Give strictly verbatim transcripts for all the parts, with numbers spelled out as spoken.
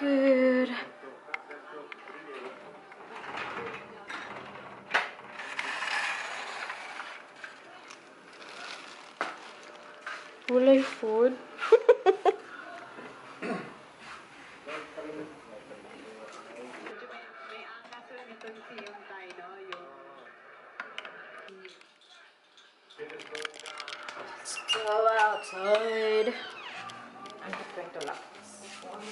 good. Walay food. Let's go outside. I'm just going to lock this one.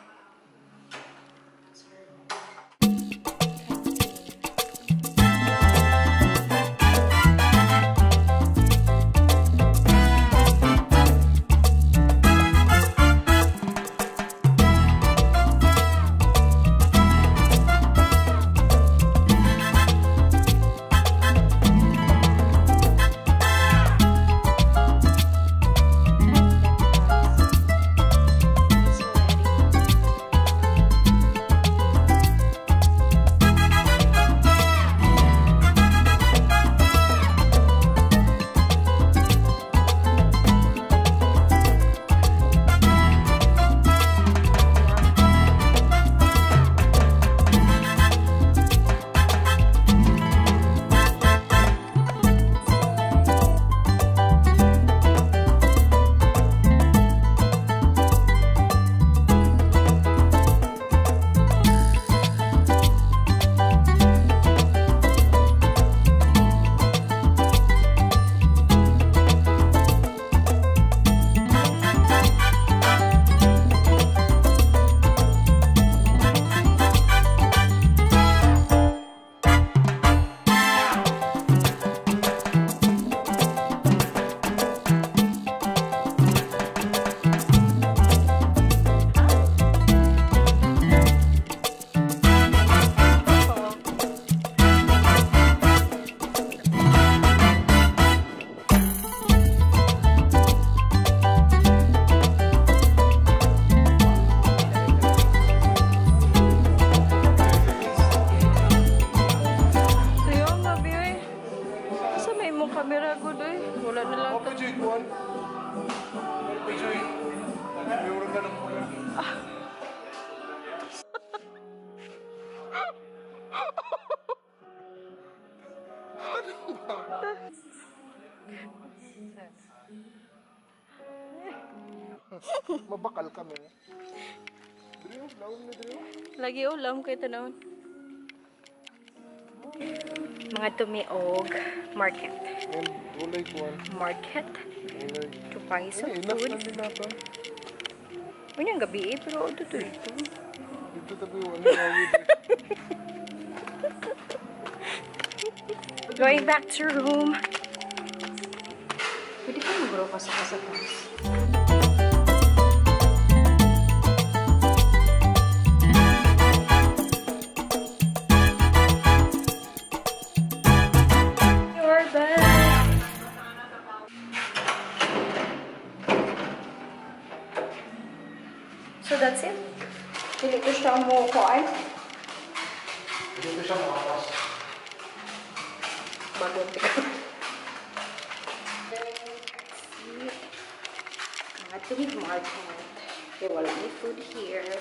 Mabakal kami. Drio, laon na drio. Lagi ulam kay tanawon. Mga tumiog market. And ulay kuan. Market. Ulay. Tupang isa Ay, food. inak na dinata. Unyang gabi eh, pero ito to ito. Dito tabi wala awid. Going back to room. Pwede ka mag-grow pa sa kasatas. So that's it. Hindi ko siya mo kuhaan. Dito siya makapas. Bagot ko. Mga tuwid market. Okay, wala may food here.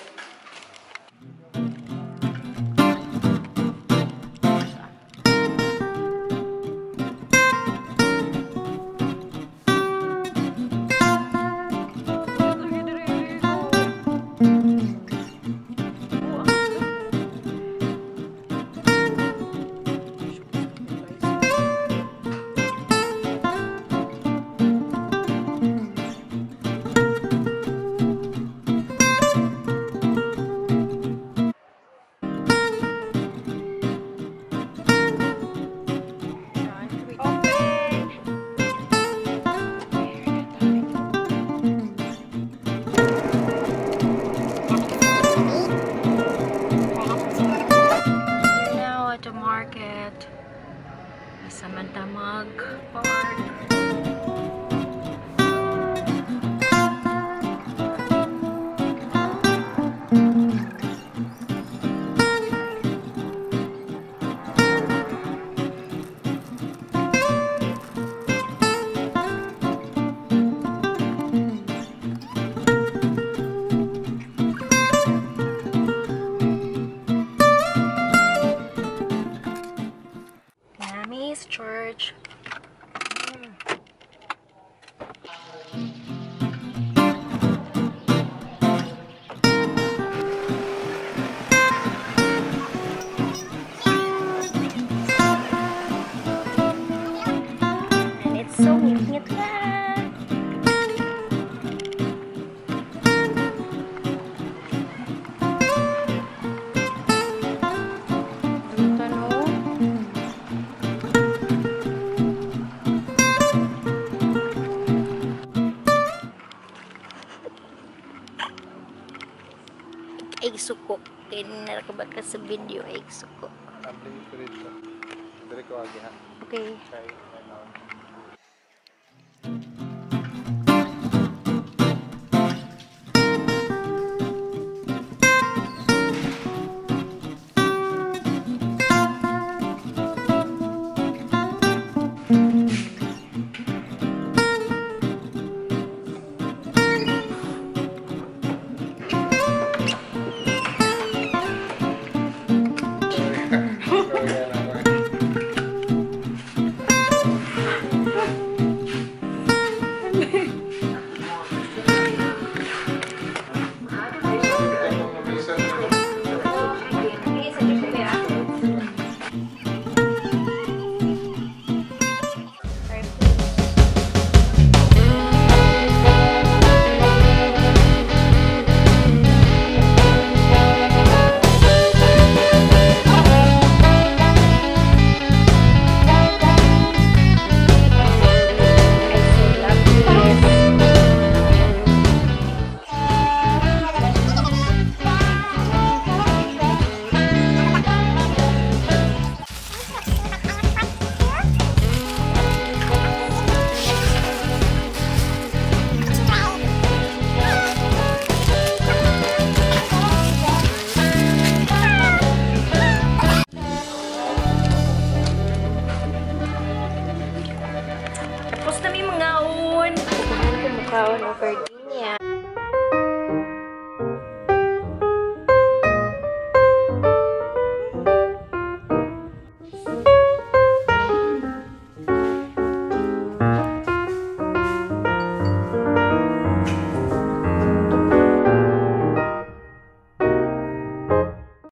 egg suko. Kaya narakabak ka sa video egg suko. Abli ko dito. Dari ko agi ha. Okay. Try.